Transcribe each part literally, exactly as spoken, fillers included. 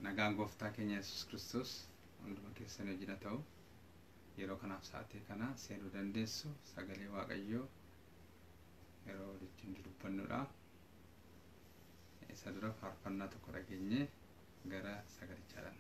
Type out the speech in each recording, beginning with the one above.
nagaan gooftaa keenya Yesuus Kiristoos hunduma keessan wajjin haa ta'u. Yeroo kanaaf sa'aatii kana seenuu dandeessu sagalee Waaqayyoo yeroo wajjin dubbannudha. Isa dura faarfannaa tokko dhageenyee gara sagalichaadhaan.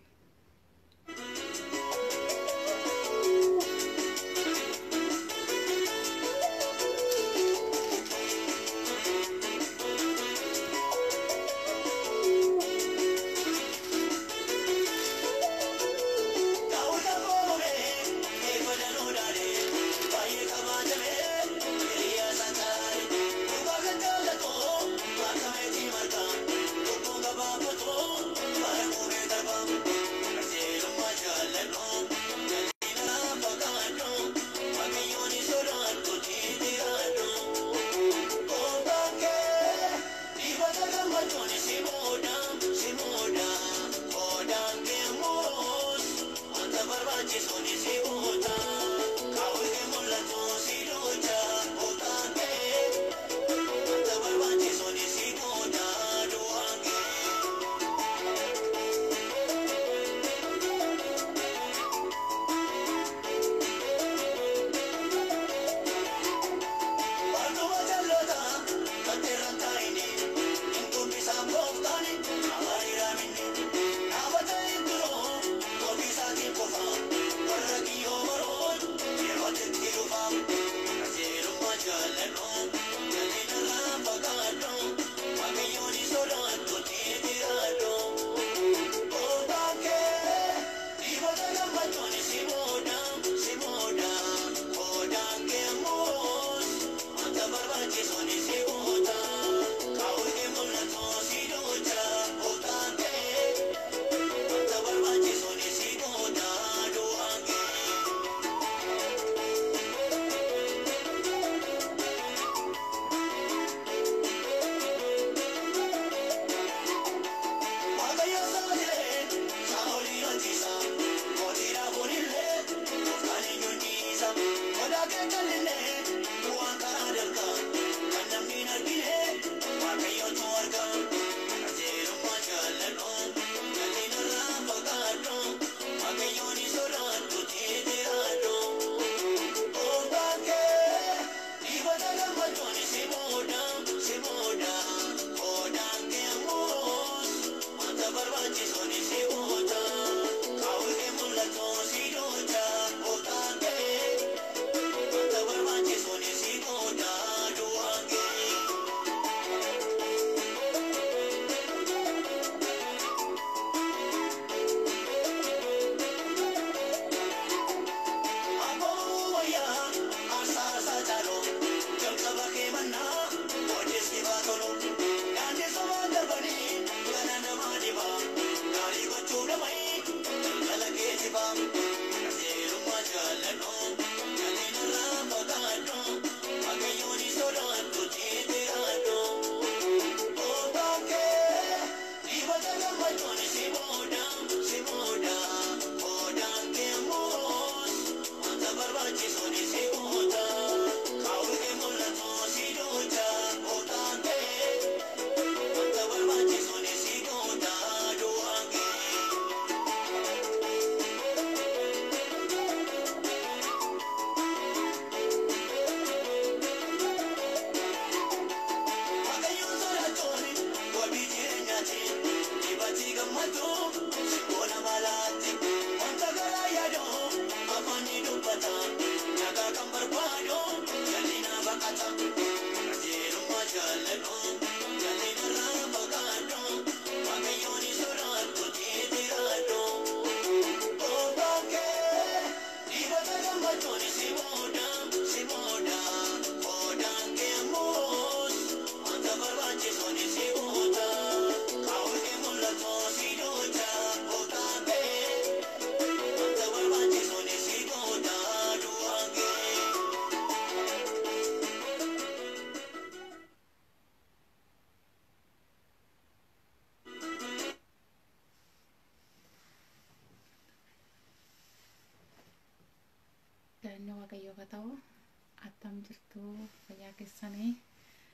Waaqayyo ka ta'u attam jirtu fayyaa keessanii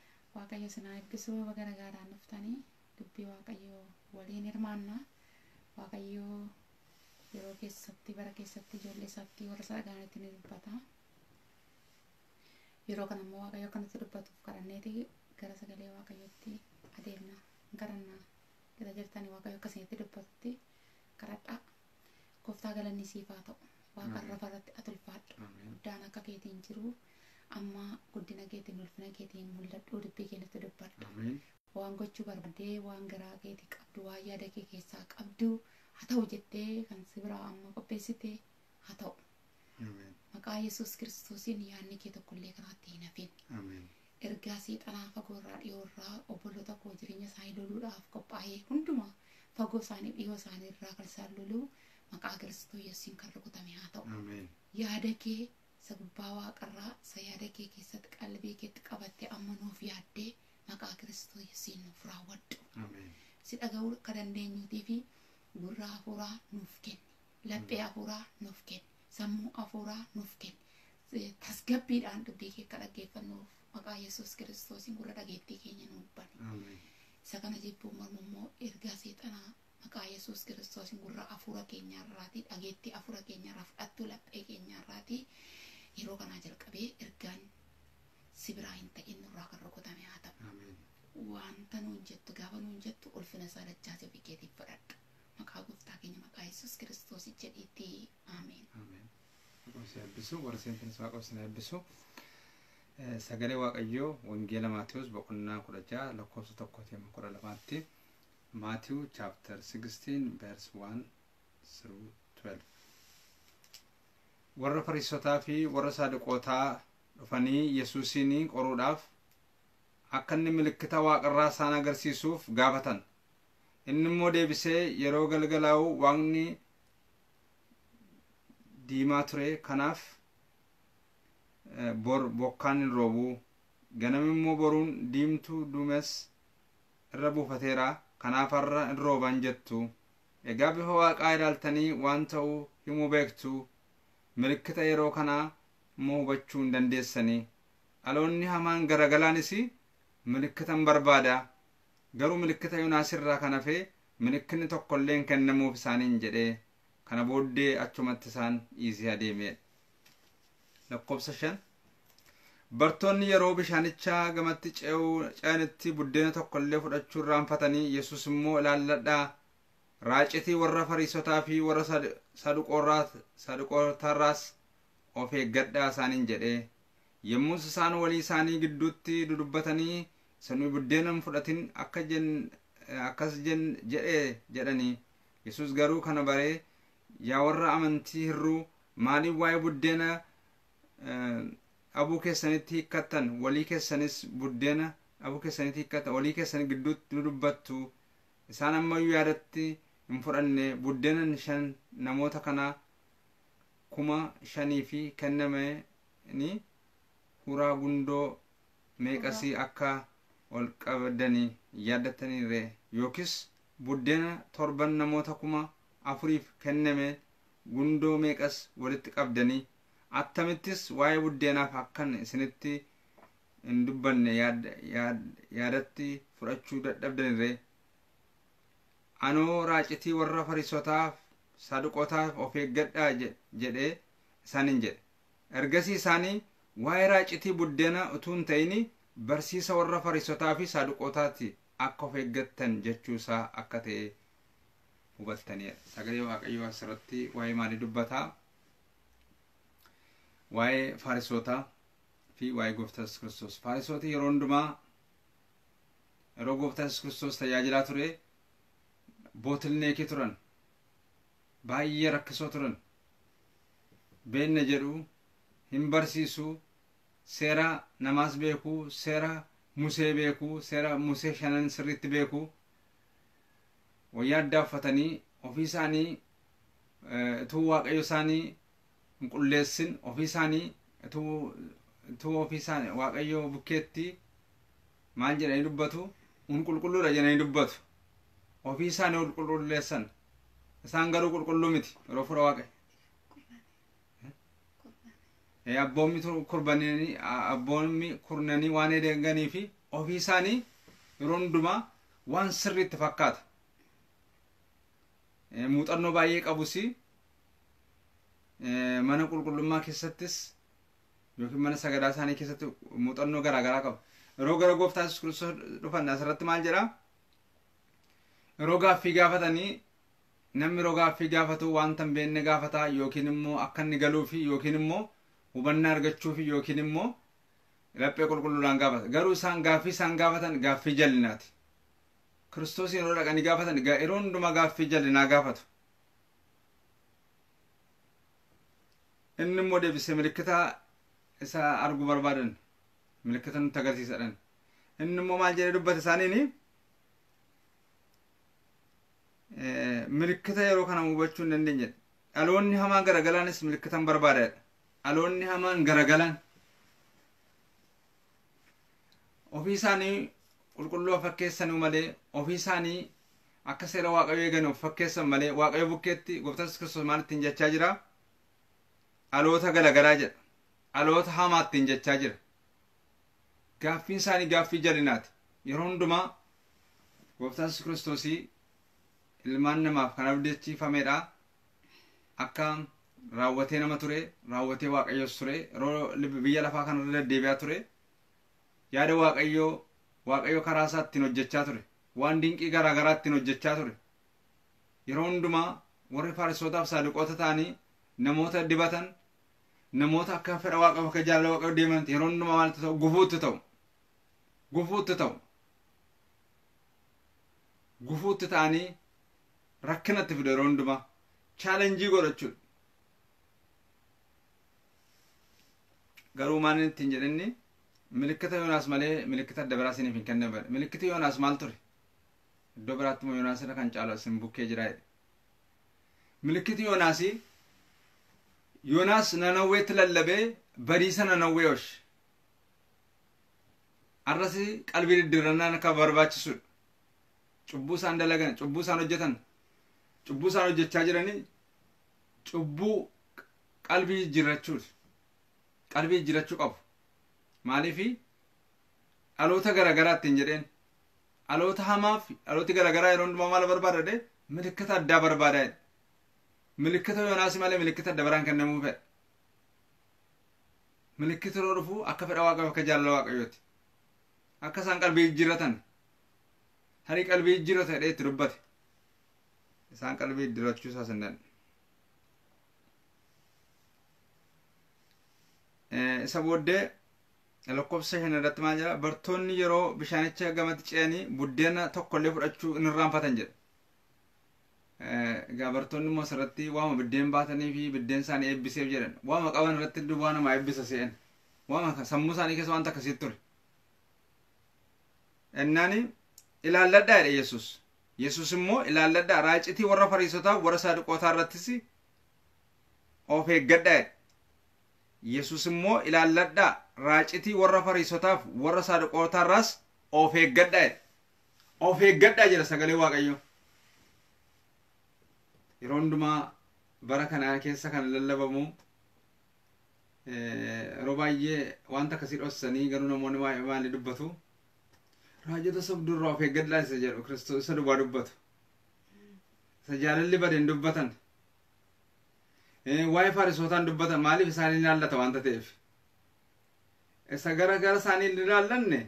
Waaqayyo sinaa eebbisu baga nagaadhaan dhuftanii dubbii Waaqayyo waliin hirmaanna waaqayyoo yeroo keessatti bara keessatti ijoollee isaatti warra isaa dhaga'anitti ni dubbata. Yeroo kana immoo waaqayyo akkanatti dubbatuuf kadhanneeti gara sagalee waaqayyootti adeemna kadhanna. Gara jirtanii waaqayyo akkasinitti dubbatutti kadhadhaa. Gooftaa galanni siif haa ta'u. Waaqa irratti ati ulfaadhu. Guddaan akka keetiin jiru amma guddina keetiin ulfina keetiin mul'adhu dubbii keenyatti dubbadhu. Waan gochuu barbaadee waan garaa keetii qabdu waan yaada kee keessaa qabdu haa ta'u jettee kan si biraa amma qopheessite haa ta'u. Maqaa Yesuus Kiristoosiin yaadni kee tokkollee kanaatti hin hafin. Ergaa seexanaa fagoo irraa dhiyoo irraa obboloota koo jireenya isaanii loluudhaaf qophaa'ee hundumaa fagoo isaanii dhiyoo isaanii irraa kan isaan loluu maqaa Kiristoos Yesuusiin kan rukutame haa ta'u. Yaada kee isa gubbaa waaqarraa isa yaada kee keessatti qalbii keetti qabattee amma nuuf yaaddee maqaa Kiristoos Yesuusiin nuuf raawwadhu. Si dhaga'uu akka dandeenyuutii fi gurra hafuuraa nuuf kenni. Laphee hafuuraa nuuf kenni. Sammuu hafuuraa nuuf kenni. Tasgabbiidhaan dubbii kee akka dhaggeeffannuuf maqaa Yesuus Kiristoosiin gurra dhageettii keenya nuuf bani. Isa kana jibbuu mormu immoo ergaa seexanaa maqaa Yesuus Kiristoosiin gurra hafuura keenyaarraatii dhageettii hafuura keenyaarraa fudhattuu laphee keenyaarraatii yeroo kanaa jalqabee ergaan si biraa hin ta'in nurraa kan rukutame haa ta'u. Wanta nuun jettu gaafa nuun jettu ulfina isaa dachaasee ofii keetiif fudhadhu. Maqaa gooftaa keenya maqaa Yesuus Kiristoos jedhiitti ameen. Waaqni eebbisu warra seentanis waaqni eebbisu. Sagalee waaqayyoo wangeela Maatiyuus boqonnaa kudha ja'a lakkoofsa tokkootii amma kudha lamaatti. Matthew chapter sixteen verse one through twelve. Warra Fariisotaa fi warra Saduqootaa dhufanii Yesuusiin qoruudhaaf akka inni milikkita waaqarraa isaan agarsiisuuf gaafatan. Inni immoo deebisee yeroo galgalaa'u waaqni diimaa ture kanaaf bor bokkaan hin roobu ganam immoo boruun diimtuu duumes irra buufateera kanaaf har'a hin rooban jettu. Egaa bifa waaqaa ilaaltanii waan ta'uu himuu beektu milikkita yeroo kanaa immoo hubachuu hin dandeessanii. Dhaloonni hamaan garagalaanis milikkita hin barbaada. Garuu milikkita Yoonaas irraa kan hafe milikkitni tokkollee hin kennamuuf isaaniin jedhee kana booddee achumatti isaan dhiisee adeeme. Lakkoofsa shan. Bartoonni yeroo bishaanichaa gamatti ce'anitti buddeena tokkollee fudhachuu irraanfatanii Yesuus immoo ilaalladhaa raacitii warra Fariisotaa fi warra Saduqootaarraas of eeggadhaa isaaniin jedhee. Yommus isaan walii isaanii gidduutti dudubbatanii sanuu buddeena hin fudhatin akka jen akkas jen jedhee jedhanii. Yesuus garuu kana baree yaa warra amantii hirruu maaliif waa'ee buddeena abuu keessanitti hiikkattan walii keessanis buddeena abuu keessanitti hiikkattan walii keessan gidduutti dudubbattu. Isaan ammayyuu yaadatti hin fudhanne buddeena shan namoota kana kuma shanii fi kennamanii huraa gundoo meeqasii akka ol qabdanii yaadattaniirre yookiis buddeena torban namoota kuma afuriif kenname gundoo meeqas walitti qabdanii attamittis waa'ee buddeenaaf akkan isinitti hin dubbanne yaadatti fudhachuu dadhabdanirre. Anoo raacitii warra Fariisotaaf Saduqootaaf of eeggadhaa jedhee isaaniin jedhe. Ergasii isaanii waa'ee raacitii buddeena utuu hin ta'in barsiisa warra Fariisotaa fi Saduqootaatti akka of eeggattan jechuu isaa akka ta'e hubattaniidha. Sagalee Waaqayyoo asirratti waa'ee maalii dubbataa? Waa'ee Fariisotaa fi waa'ee Gooftaa Yesuus Kiristoos. Fariisotii yeroo hundumaa yeroo Gooftaa Yesuus Kiristoos tajaajilaa ture bootilneekii turan. Baay'ee rakkisoo turan. Beenne jedhu hin barsiisu. Seera namaas beekuu, seera Musee beekuu, seera Musee shanan sirriitti beekuu. Wayyaa addaa uffatanii ofii isaanii utuu waaqayyo isaanii hin qulleessin ofii isaanii utuu ofii isaanii waaqayyo bukkeetti maal jedhanii dubbatu? Un qulqulluudha jedhanii dubbatu. Ofii isaanii ol qulqulleessan. Isaan garuu qulqulluu miti yeroo fura waaqayyo. Abboommi kurbanii abboommi kurnanii waan eeganii fi ofii isaanii yeroo hundumaa waan sirriitti fakkaata. muuxannoo baay'ee qabusi mana qulqullummaa keessattis yookiin mana sagadaa isaanii keessatti muuxannoo garaa garaa qabu. Yeroo gara gooftaa Yesuus Kiristoos dhufan asirratti maal jedha? Yeroo gaaffii gaafatanii namni yeroo gaaffii gaafatu wanta hin beekne gaafata yookiin immoo akka inni galuufi yookiin immoo hubannaa argachuufi yookiin immoo laphee qulqulluudhaan gaafata. Garuu isaan gaaffii isaan gaafatan gaaffii jal'inaati. Kiristoos yeroo dhaqanii gaafatan yeroo hundumaa gaaffii jal'inaa gaafatu. Inni immoo deebisee milikkita isa arguu barbaadan milikkita nutti agarsiisadhan. Inni immoo maal jedhee dubbate isaaniini milikkita yeroo kana hubachuu hin dandeenye. Dhaloonni hamaa garagalaanis milikkitan barbaadaadha. Dhaloonni hamaan garagalaan ofii isaanii qulqulluu fakkeessanii malee ofii isaanii akka seera waaqayyoo eegan of fakkeessan malee waaqayyo bukkeetti gooftaan Kiristoos maal ittiin jechaa jira? Dhaloota garagalaa jedha. Dhaloota hamaa ittiin jechaa jira. Gaaffiin isaanii gaaffii jal'inaati. Yeroo hundumaa gooftaan Kiristoos ilmaan namaaf kan abdachiifamedha. Akka raawwatee nama ture, raawwatee waaqayyoos ture, yeroo biyya lafaa kanarra deddeebi'aa ture. Yaada waaqayyoo waaqayyo karaa isaa ittiin hojjechaa ture. Waan dinqii garaa garaa ittiin hojjechaa ture. Yeroo hundumaa warri Farisootaaf Saduqoota ta'anii namoota dibatan, namoota akka fedha waaqayyoo akka jaalala waaqayyoo deeman yeroo hundumaa maaltu ta'u? Gufuutti ta'u. Gufuutti ta'u. Gufuutti ta'anii rakkinatti fidu yeroo hundumaa chaalenjii godhachuudha. Garuu maal ittiin jedhanni milikkita Yoonaas malee milikkita adda biraa isiniif hin kenname. Milikkiti Yoonaas maal ture? Iddoo biraatti immoo Yoonaas irra kan caalu isin bukkee jira jedhe. Milikkiti Yoonaasi Yoonaas Nanawweetti lallabee badiisa Nanawwee oolche. Arrasi qalbii diddiirrannaan akka barbaachisudha. Cubbuu isaan dalagan, cubbuu isaan hojjetan, cubbuu isaan hojjechaa jiranii cubbuu qalbii jijjiirrachuudha. Qalbii jijjiirrachuu qabu. Maaliifi dhaloota garaagaraa ittiin jedheen dhaloota hamaaf dhalooti garaagaraa yeroo hundumaa maal barbaadade milikkita addaa barbaadaa. Milikkita Yoonaas malee milikkita adda biraan kennamuu fedha. Milikkita yeroo dhufu akka fedha waaqayyoo akka jaalala waaqayyooti. Akka isaan qalbii jijjiirratan harii qalbii jijjiirrata jedhee itti dubbate. Isaan qalbii jijjiirrachuu isaas hin dandeenye. Isa booddee lakkoofsa shan irratti maal jedha? Bartoonni yeroo bishaanicha gamatti ce'anii buddeena tokkollee fudhachuu hin irraanfatan jedha. Egaa bartoonni immoo asirratti waama biddeen baatanii fi biddeen isaanii eebbiseef jedhan. Waama qaban irratti duwwaa namaa eebbisa se'an. Waama sammuu isaanii keessa wanta akkasii ture. Ennaani ilaalladhaa jedhe Yesuus. Yesuus immoo ilaalladhaa raacitii warra Fariisotaa warra Saduqootaa irrattis of eeggadhaa jedhe. Yesuus immoo ilaalladhaa raacitii warra Fariisotaaf warra Saduqootaa irraas of eeggadhaa jedhe. Of eeggadhaa jedha sagalee Waaqayyoo. Yeroo hundumaa bara kana keessa kan lallabamu yeroo baay'ee wanta akkasii dhoksanii garuu namoonni maali dubbatu? Raajota sobdurraa of eeggadhaa isa jedhu Kiristoos isa duwwaa dubbatu. Isa jaalalli badeen dubbatan. Waa'ee Farisootaan dubbatan maaliif isaanii ilaallata wanta ta'eef? Isa gara gara isaanii ilaallanne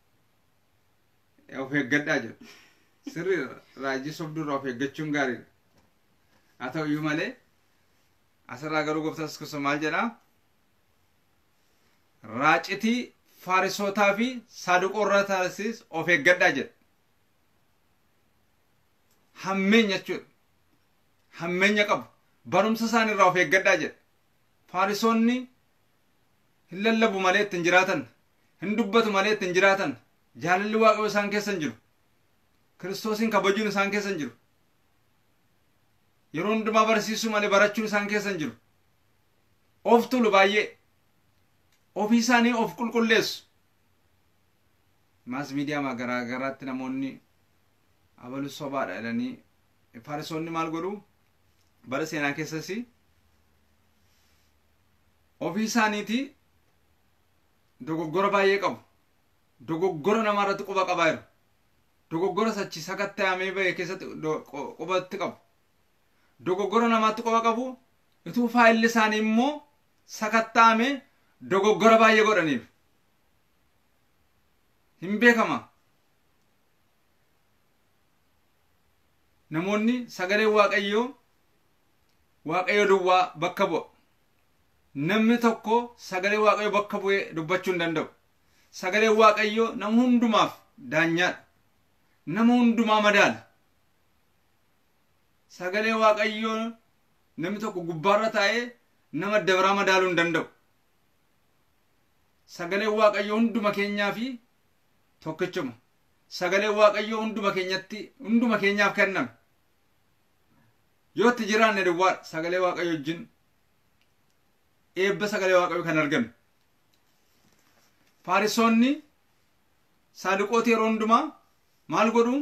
of eeggadhaa jedhu. Sirri raajii sobdurraa of eeggachuun gaariidha. Haa ta'u iyyuu malee asirraa garuu gooftaan Yesuus Kiristoos maal jedhaa? Raacitii Farisootaa fi Saduqootaas of eeggadhaa jedha. Hammeenya jechuudha. Hammeenya qabu. Barumsa isaaniirraa of eeggadhaa jedha. Farisoonni hin lallabu malee ittiin jiraatan, hin dubbatu malee ittiin jiraatan, jaalalli waaqayyoo isaan keessa hin jiru. Kiristoosin kabajuun isaan keessa hin jiru. Yeroo hundumaa barsiisuu malee barachuun isaan keessa hin jiru. Of tulu baay'ee. Ofii isaanii of qulqulleessu. Maas miidiyaa garaa garaatti namoonni abaluu sobaadha jedhanii Farisoonni maal godhu? Bara seenaa keessas ofii isaaniiti dogoggora baay'ee qabu. Dogoggora namaa irratti quba qabaa jiru. Dogoggora sachi sakatta'amee bahe keessatti qubatti qabu. dogoggora namaatti qofa qabu utuu faayilli isaanii immoo sakattaame dogoggora baay'ee godhaniif hin beekama. namoonni sagalee waaqayyoo waaqayyo duwwaa bakka bu'a. namni tokko sagalee waaqayyo bakka bu'ee dubbachuu hin danda'u. sagalee waaqayyo nama hundumaaf daanyaadha. nama hundumaa madaala. sagalee waaqayyo namni tokko gubbaarra taa'ee nama dabraa madaaluu hin danda'u. sagalee waaqayyo hunduma keenyaa fi tokkichuma. sagalee waaqayyo hunduma keenyatti hunduma keenyaaf kenname. yoo itti jiraanne duwwaadha sagalee waaqayyo wajjin eebba sagalee waaqayyo kan argannu. Faarisoonni saadiqoota yeroo hundumaa maal godhu?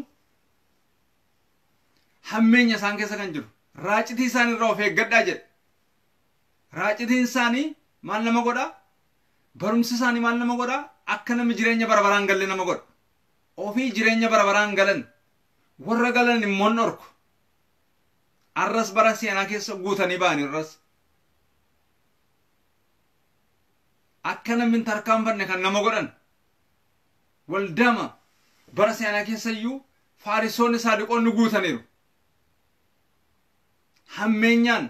hammeenya isaan keessa kan jiru raacitii isaan irraa of eeggadhaa jedhe. raacitiin isaanii maal nama godha? barumsi isaanii maal nama godha? akka namni jireenya bara baraan galle nama godha. ofii jireenya bara baraan galan warra galan immoo hin dhorku. arras bara seenaa keessa guutanii ba'an irras akka namni hin tarkaanfanne kan nama godhan. waldama bara seenaa keessa iyyuu faarisoonni saadiqoonni guutaniiru. hammeenyaan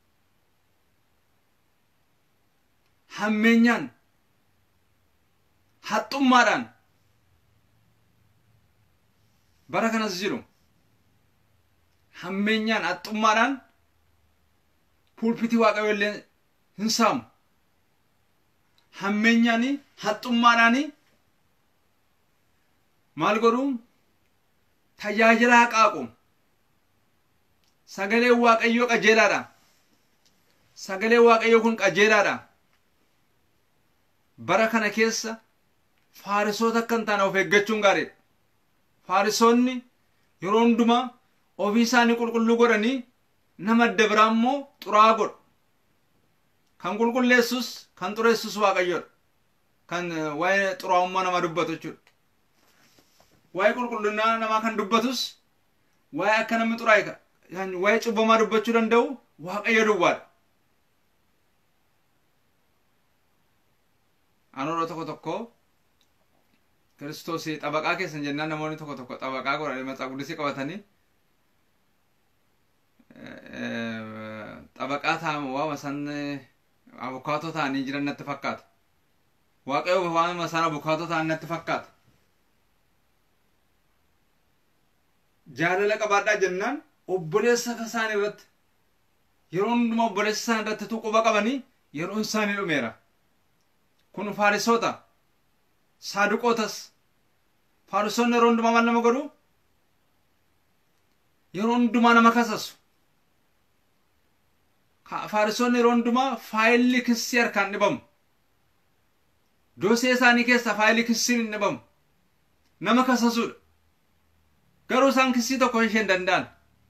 hammeenyaan haxxummaadhaan bara kanas jiru. hammeenyaan haxxummaadhaan pulpitii waaqayyo illee hin saamu. hammeenyaani haxxummaadhaani maal godhu? tajaajila haqaaqu. sagalee waaqayyoo qajeelaadha. sagalee waaqayyoo kun qajeelaadha. bara kana keessa faarisoota akka hin taane of eeggachuun gaariidha. faarisoonni yeroo hundumaa ofii isaanii qulqulluu godhanii nama adda biraa immoo xuraa'aa godhu. kan qulqulleessus kan xureessus waaqayyoodha. kan waa'ee xuraa'ummaa nama dubbatu jechuudha. waa'ee qulqullinaa namaa kan dubbatus waa'ee akka namni xuraa'e waa'ee cubbamaa dubbachuu danda'u waaqayyo duwwaadha. anoodha tokko tokko Kiristoos xabaqaa keessan jennaan namoonni tokko tokko xabaqaa godhanii matsaa guddisii qabatanii xabaqaa ta'amu waama san abukaatoo ta'anii jiran natti fakkaata. waaqayyo waama san abukaatoo ta'an natti fakkaata. jaalala qabaadhaa jennaan obboleessa isaan irratti yeroo hundumaa obboleessa isaan irratti tuquba qabanii yeroon isaanii dhumeera. kun faarisoota saadiqootas. faarisoonni yeroo hundumaa maal nama godhu? yeroo hundumaa nama kasasu. faarisoonni yeroo hundumaa faayilli kissii harkaan dhibamu. doosee isaanii keessa faayilli kissiin hin dhibamu. nama kasasuudha. garuu isaan kissii tokko ishee hin danda'an.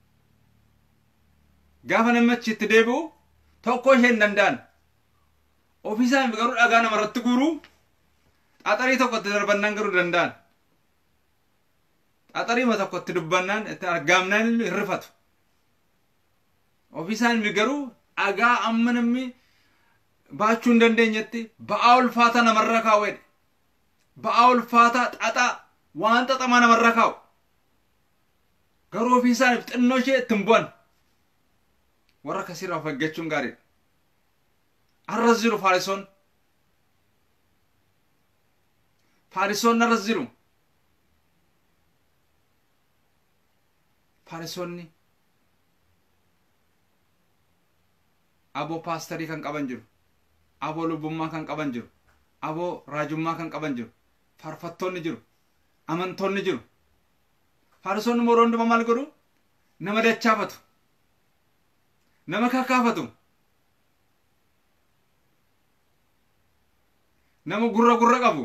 gaafa namichi itti deebi'u tokko ishee hin danda'an. ofii isaanii garuu dhagaa namarratti guuruu xaxarii tokko itti darbannaan garuu danda'an. xaxariima tokko itti dubbannaan itti argaamnaan illee hin rifatu. ofii isaanii garuu dhagaa amma namni baachuu hin dandeenyetti ba'aa ulfaataa namarra kaawwedha. ba'aa ulfaataa xaxaa waan xaxamaa namarra kaa'u. garuu ofii isaaniif xinnoo ishee ittiin bu'an. warra akkasiirraa of eeggachuun gaariidha. arras jiru faarisoon. faarisoonni arras jiru. faarisoonni aboo paastarii kan qaban jiru. aboo lubbummaa kan qaban jiru. aboo raajummaa kan qaban jiru. faarfattoonni jiru. amantoonni jiru. faarisoonni moroo hundumaa maal godhu? nama dachaafatu. nama kakaafatu. nama gurra gurra qabu.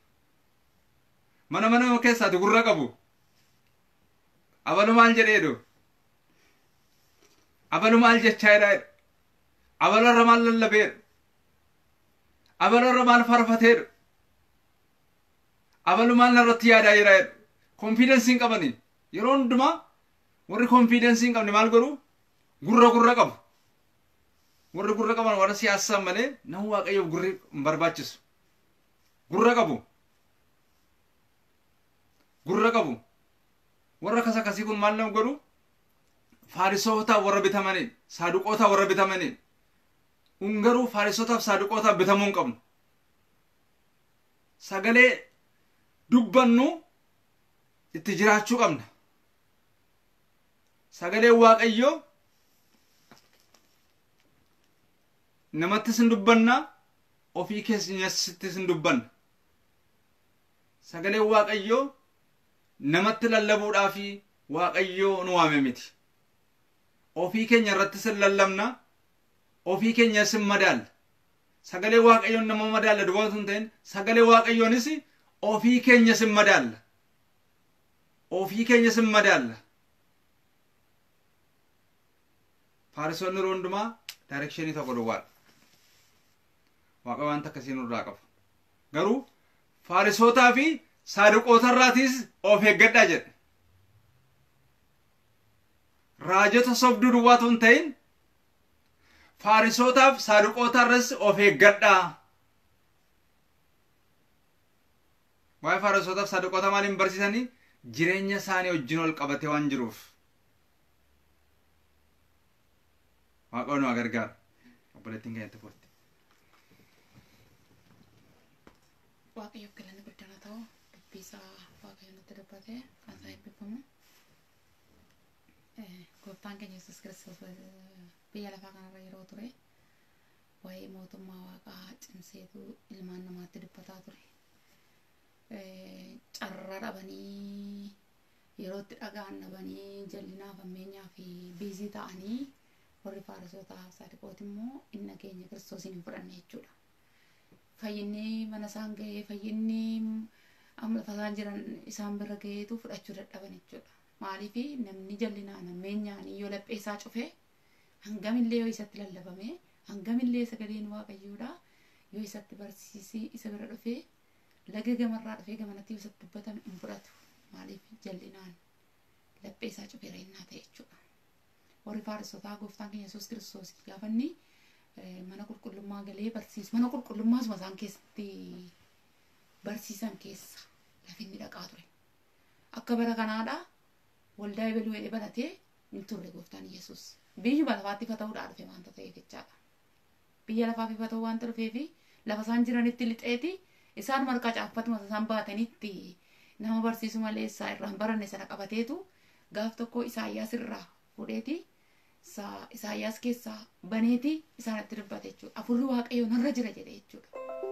mana mana keessaati gurra qabu. abalu maal jedheedho? abalu maal jechaa jedhaedho? abalarra maal lallabeedho? abalarra maal farfateedho? abalu maal narratti yaadaa jiraedho? konfiidensii hin qabanii. yeroo hundumaa warri konfiidensii hin qabne maal godhu? gurra gurra qabu warri gurra qaban warra siyaasaa malee nama waaqayyoof gurri hin barbaachisu gurra qabu gurra qabu warra kasa kasii kun maal nama godhu faarisoota warra bitamanii saaduqoota warra bitamanii ungaruu faarisootaaf saaduqootaaf bitamuu hin qabnu sagalee dubbannu itti jiraachuu qabna sagalee waaqayyoo namattis hin dubbanna ofii keenyattis hin dubbanna sagalee waaqayyoo namatti lallabuudhaa fi waaqayyoo nu waame miti ofii keenya irrattis hin lallabna ofii keenyas hin madaalla sagalee waaqayyoon nama madaalla duwwaatu hin ta'in sagalee waaqayyoonis ofii keenyas hin madaalla ofii keenyas hin madaalla faarisoonni yeroo hundumaa daayirekshinii tokko duwwaadha waaqa wanta akkasii nurraa qabu garuu faarisootaa fi saaduqoota irraatiis of eeggadhaa jedhe raajota sobduu duwwaatu hin ta'in faarisootaaf saaduqoota irras of eeggadhaa waa'ee faarisootaaf saaduqoota maaliin barsiisanii jireenya isaanii wajjin ol qabatee waan jiruuf waaqayyo nu gargaara obboleettiin keenyatti furti waaqayyo galanni guddaan haa ta'u dubbii isaa waaqayyo nutti dubbate kan isaa eebbifamu gooftaan keenya Yesuus Kiristoos biyya lafaa kanarra yeroo ture waa'ee mootummaa waaqaa cimseetu ilmaan namaatti dubbataa ture carra dhabanii yerootti dhagaan dhabanii jallinaa fammeenyaa fi biizii ta'anii warri faarisootaa saaduqooti immoo inni keenya Kiristoosiin hin fudhanne jechuudha fayyinni mana isaan ga'ee fayyinni amma lafa isaan jiran isaan bira ga'eetu fudhachuu dadhaban jechuudha maaliif namni jallinaa fammeenyaan yoo lapheesaa cufee hangamillee yoo isatti lallabame hangamillee sagaleen waaqayyoodha yoo isatti barsiisii isa bira dhufee laga gamarraa dhufee gamanatti yoo isatti dubbatame hin fudhatu maaliif jallinaan lapheesaa cufee reennaa ta'e jechuudha warri faarisootaa gooftaan keenya Yesuus Kiristoos gaafanni mana qulqullummaa galee barsiisu mana qulqullummaasuma isaan keessatti barsiisan keessa lafinni dhaqaa ture akka bara kanaadha waldaa ebaluu jedhee banatee hin turre gooftaan Yesuus biyyuma lafaatti ifa ta'uudhaa dhufe waanta ta'eef jechaadha biyya lafaaf ifa ta'uu waanta dhufee fi lafa isaan jiranitti lixeeti isaan marqaa caaffatuma isaan baatanitti nama barsiisu malee isaa irraan baranne sana qabateetu gaaf tokko Isaayyaas irraa fudheeti Isaayyaas keessaa baneeti isaanitti dubbate jechuudha afurri waaqayyoo narra jira jedhe jechuudha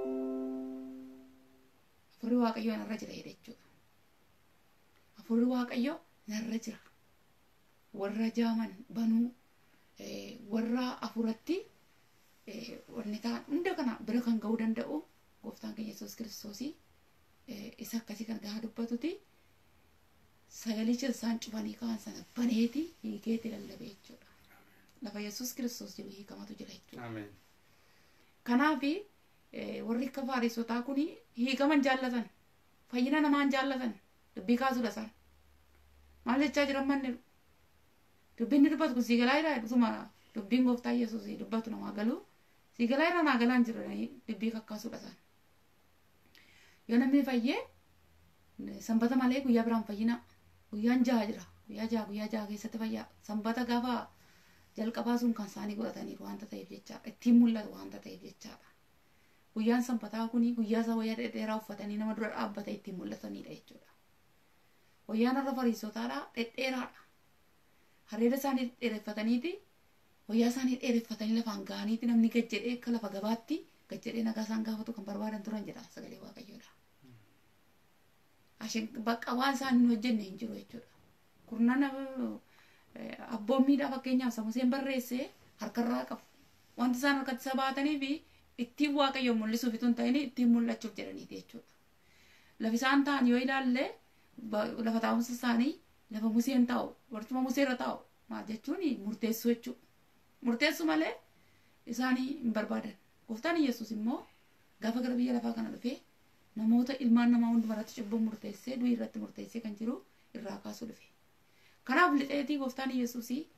afurri waaqayyoo narra jira jedhe jechuudha afurri waaqayyoo narra jira warra jaaman banuu warra afuratti wanni ta'an hunda kana bira kan ga'uu danda'u gooftaan keenya Yesuus Kiristoosii isa akkasii kan gahaa dubbatuti sagalicha isaan cufanii kaan sana baneeti hiikeeti lallabe jechuudha lafa Yesuus Kiristoos jiru hiikamatu jira jechuudha Ameen. kanaaf warri akka faarisotaa kun hiikaman jaallatan fayyina namaan jaallatan dubbii kaasuudha isaan maal jechaa jiran manni dubbiin ni dubbatu kun siigalaa irraa dhufuma dubbiin gooftaa Yesuus dubbatu namaa galuu siigalaa irraa naa galaan jiranii dubbii kakkaasuudha isaan yoo namni fayyee sanbata malee guyyaa biraan fayyina guyyaan jaha jira guyyaa jaha guyyaa jaha keessatti fayyaa sanbata gaafa jalqabaa sun kan isaanii godhataniiru waanta ta'eef jechaadha ittiin mul'atu waanta ta'eef jechaadha guyyaan sanbataa kuni guyyaa isaa wayyaa dhedheeraa uffatanii nama dura dhaabbata ittiin mul'atanidha jechuudha wayyaan irra fariisotaadha dhedheeraadha hareeda isaanii dheereffataniiti wayyaa isaanii dheereffatanii lafaan ga'aniiti namni gad jedhee akka lafa gabaatti gad jedhee nagaa isaan gaafatu kan barbaadan turan jedha sagalee waaqayyoodha ashin bakka waan isaan hin hojjenne hin jiru jechuudha kurnan abboommiidhaa fakkeenyaaf Samuseen barreessee harkarraa qabu wanti isaan harkatti isa baatanii fi ittiin waaqayyoon mul'isuuf itoo hin ta'in ittiin mul'achuuf jedhaniiti jechuudha lafi isaan ta'an yoo ilaalle lafa taa'umsa isaanii lafa Museen taa'u barcuma Musee irra taa'u maal jechuun murteessuu jechuudha murteessu malee isaanii hin barbaadan gooftaan Yesuus immoo gaafa gara biyya lafaa kana dhufee namoota ilmaan namaa hundumarratti cubbuu murteessee du'i irratti murteessee kan jiru irraa kaasuu dhufe kanaaf lixeetii gooftaan Yesuus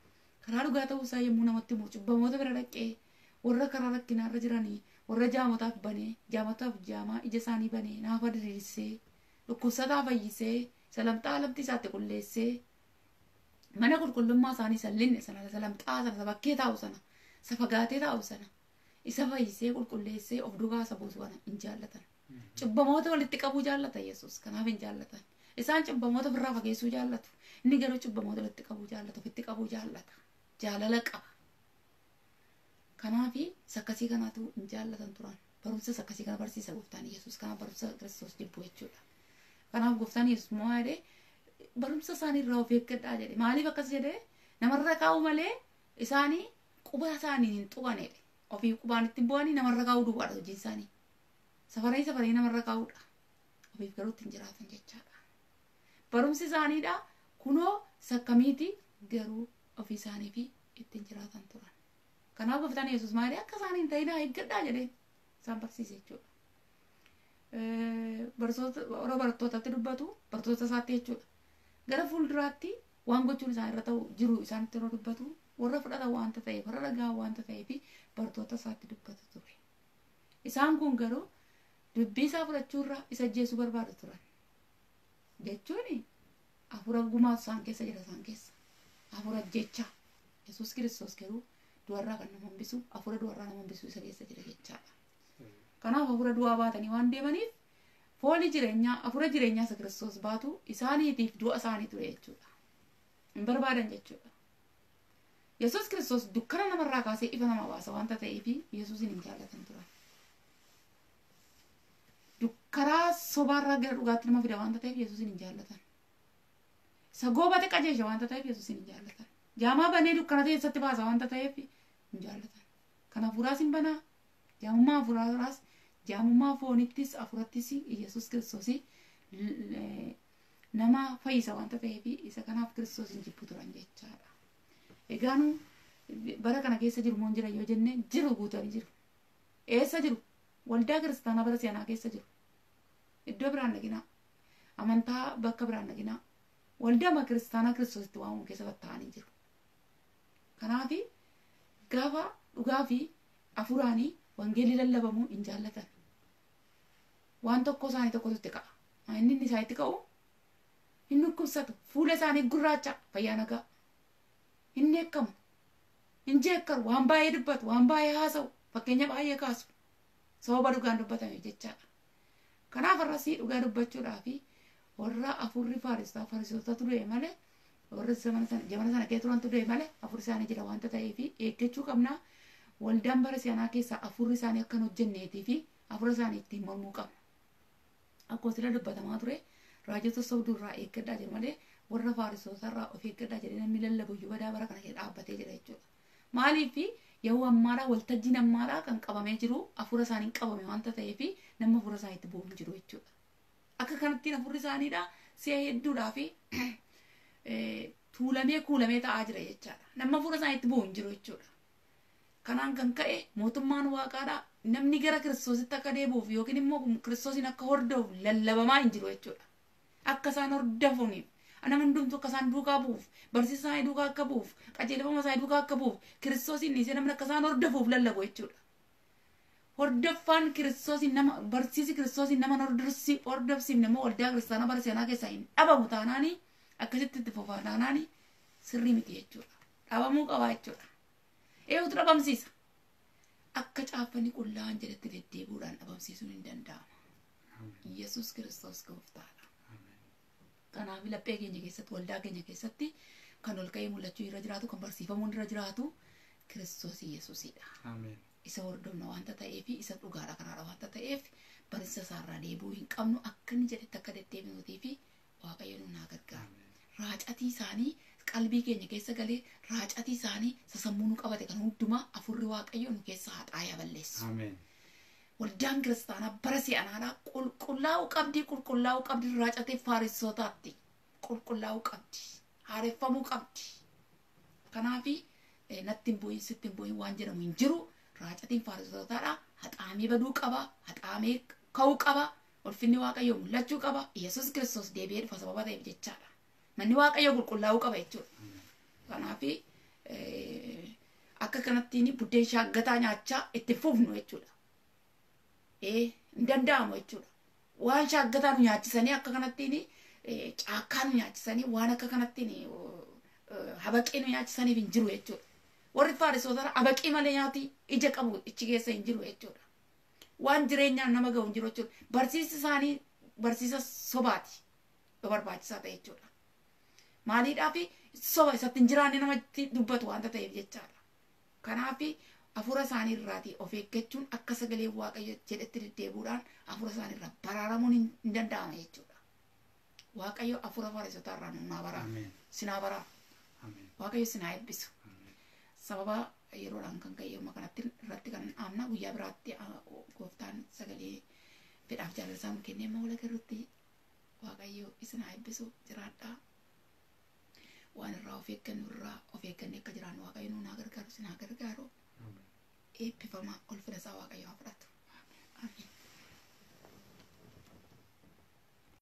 karaa dhugaa ta'uu isaa yommuu namatti himu cubbamoota bira dhaqee warra karaa rakkinaarra jiranii warra jaamotaaf banee jaamotaaf jaamaa ija isaanii banee naafa diriirsee dhukkubsataa fayyisee salamxaa lamxii isaatti qulleessee mana qulqullummaa isaanii sallinne sana salamxaa sana bakkee taa'u sana isa fagaatee taa'u sana isa fayyisee qulqulleessee of duukaa isa buusu kana hin jaallatan. Cubbamoota walitti qabuu jaallata Yesuus kanaaf hin jaallatan. Isaan cubbamoota ofirraa fageessuu jaallatu. Inni garuu cubbamoota walitti qabuu jaallata ofitti qabuu jaallata. Jaalala qaba. Kanaafi sakkasii kanaatu hin jaallatan turan. Barumsa sakkasii kana barsiisa gooftaan Yesuus kanaaf barumsa Kiristoos jibbu jechuudha. Kanaaf gooftaan Yesuus moo jedhee barumsa isaanii irraa of eeggadhaa jedhe. Maaliif akkas jedhee namarra kaa'u malee isaanii quba isaanii hin xuqanedhe. Ofii qubaan ittiin bu'anii namarra kaa'uu duwwaadha hojiin isaanii. Safaranii safaranii namarra kaa'uudha. Ofiif garuu ittiin jiraatan jechaadha. Barumsi isaaniidha kunoo sakkamiiti garuu ofii isaanii fi ittiin jiraatan turan. Kanaaf gooftaan Yesuus maali akka isaanii hin ta'inaa eeggadhaa jedhee isaan barsiise jechuudha. Warra barattootatti dubbatu barattoota isaatti jechuudha. Gara fuulduraatti waan gochuun isaan irra ta'u jiru isaanitti yeroo dubbatu warra fudhatan waanta ta'eef warra dhagaa waanta ta'eef barattoota isaatti dubbatu ture. Isaan kun garuu dubbii isaa fudhachuurra isa ajjeesuu barbaadu turan. Jechuun hafuura gumaa isaan keessa jira isaan keessa. Hafuura jechaa Yesuus Kiristoos garuu du'arraa kan nama hambisu hafuura du'arraa nama hambisu isa keessa jira jechaadha. Kanaaf hafuura du'aa baatanii waan deemaniif foolii jireenyaa hafuura jireenyaa isa Kiristoos baatu isaaniitiif du'a isaanii ture jechuudha. Hin barbaadan jechuudha. Yesuus Kiristoos dukkana namarraa kaasee ifa nama baasa waanta ta'eef Yesuusin hin jaallatan turan. Dukkaraa sobaarraa gara dhugaatti nama fida waanta ta'eef Yesuusin hin jaallatan. Isa goobate qajeesha waanta ta'eef Yesuusin hin jaallatan. Jaamaa banee dukkana keessatti baasa waanta ta'eef hin jaallatan. Kan hafuuraas hin banaa. Jaamummaa hafuuraas jaamummaa foonittis hafuurattis Yesuus Kiristoos nama fayyisa waanta ta'eef isa kanaaf Kiristoos hin jibbu turan jechaadha. Egaan bara kana keessa jiru moo jira yoo jenne jiru guutanii jiru. Eessa jiru? Waldaa kiristaanaa bara seenaa keessa jiru. Iddoo biraan dhaginaa. Amantaa bakka biraan dhaginaa. Waldaa kiristaanaa Kiristoositti waamuun keessa taa'anii jiru. Kanaaf gaafa dhugaa fi hafuuraanii wangeelli lallabamuu hin jaallatan. Waan tokko isaanii tokkotti qa'a. Inni inni isaanitti ka'u hin dhukkubsatu. Fuula isaanii gurraacha fayyaa nagaa. Hin eekkamu. Hin jeekkaru. Waan baay'ee dubbatu. Waan baay'ee haasa'u. Fakkeenya baay'ee kaasu. Sababa dhugaan dubbatame jechaadha. Kanaaf irrasii dhugaa dubbachuudhaa fi warra hafuurri faaristaa fariisota ture malee warra zamana sana keessa turan ture malee hafuurri isaanii jira waanta ta'eef eeggachuu qabna. Waldaan bara seenaa keessaa hafuurri isaanii akka hin hojjenneetii fi hafuura isaanii ittiin mormuu qabna. Akkuma sila dubbatamaa ture raajota sobduu irraa eeggadhaa jiru malee warra faarisota irraa of eeggadhaa jedhee namni lallabu iyyuu badaa bara kana keessa dhaabbatee jira jechuudha. Maaliif yeroo ammaadhaa waltajjiin ammaadhaa kan qabamee jiru hafuura isaanii qabame waanta ta'eef nama hafuura isaaniitti bu'uun jiru jechuudha. Akka kanatti hafuurri isaaniidhaa si'a hedduudhaa fi tuulamee kuulamee ta'aa jira jechaadha. Nama hafuura isaaniitti bu'uun jiru jechuudha. Kanaan kan ka'e mootummaan waaqaadhaa namni gara Kiristoositti akka deebi'uuf yookiin immoo Kiristoosiin akka hordofu lallabamaa hin jiru jechuudha. Akka isaan hordofuuniif nama hundumtu akka isaan duukaa bu'uuf barsiisa isaanii duukaa akka bu'uuf qajeelfama isaanii duukaa akka bu'uuf Kiristoosiin dhiisee namni akka isaan hordofuuf lallabu jechuudha. Hordoffaan Kiristoosiin nama barsiisi Kiristoosiin nama hordofsiif nama waldaa kiristaanaa bara seenaa keessaa hin dhabamu taanaanii akkasitti itti fufaa taanaanii sirrii miti jechuudha. Dhabamuu qabaa jechuudha. Eeguutu dhabamsiisa. Akka caaffanni qullaa'an jedhetti deddeebi'uudhaan dhabamsiisuun hin danda'ama. Yesuus Kiristoos gooftaadha. Kanaaf laphee keenya keessatti waldaa keenya keessatti kan ol ka'ee mul'achuu irra jiraatu kan barsiifamuun irra jiraatu Kiristoos Yesuusidha. Isa hordofna waanta ta'eef isa dhugaadha karaadha waanta ta'eef barsiisa isaarraa deebi'uu hin qabnu akka inni jedhetti akka deddeebinuutii fi Waaqayyo nu haa gargaaru. Raacatii isaanii qalbii keenya keessa galee raacatii isaanii sasammuu nu qabate kan hundumaa hafuurri Waaqayyo nu keessa haxaayaa balleessu. Waldaan kiristaanaa bara si'anaadhaa qulqullaa'uu qabdi qulqullaa'uu qabdi raacatee faarisotaatti qulqullaa'uu qabdi haareffamuu qabdi. Kanaaf natti hin bu'in sitti hin bu'in waan jedhamu hin jiru. Raacatiin faarisotaadhaa haxaamee baduu qaba haxaamee ka'uu qaba ulfinni Waaqayyoo mul'achuu qaba. Yesuus Kiristoos deebi'ee dhufa sababa ta'eef jechaadha. Manni Waaqayyoo qulqullaa'uu qaba jechuudha. Kanaaf akka kanattiin buddeen shaaggataa nyaachaa itti fufnu jechuudha. Ee hin danda'amu jechuudha. Waan shaaggataa nu nyaachisanii akka kanattiin caakkaa nu nyaachisanii waan akka kanattiin habaqii nu nyaachisaniif hin jiru jechuudha. Warri Fariisota habaqii malee nyaati ija qabu ichi keessa hin jiru jechuudha. Waan jireenyaan nama ga'u hin jiru jechuudha. Barsiisi isaanii barsiisa sobaati barbaachisaa ta'e jechuudha. Maaliidhaaf soba isatti hin jiraanne namatti dubbatu waanta ta'eef jechaadha. Kanaaf hafuura isaanii irraatii of eeggachuun akka sagalee Waaqayyo jedhetti deddeebi'uudhaan hafuura isaanii irraa baraaramuun hin danda'ama jechuudha. Waaqayyo hafuura Fariisotaa irraa nu baraa. Sinaa baraa. Waaqayyo sinaa eebbisu. Sababa yeroodhaan kan ka'e yommuu kanatti irratti kan amna guyyaa biraatti gooftaan sagalee fedhaaf jaalalsaa nu kennee amma wal agarrutti Waaqayyo isinaa eebbisu jiraadhaa. Waan irraa of eeggannu irraa of eeggannee akka jiraannu Waaqayyo nu haa gargaaru sinaa gargaaru. Eebbifama ulfina isaa Waaqayyo.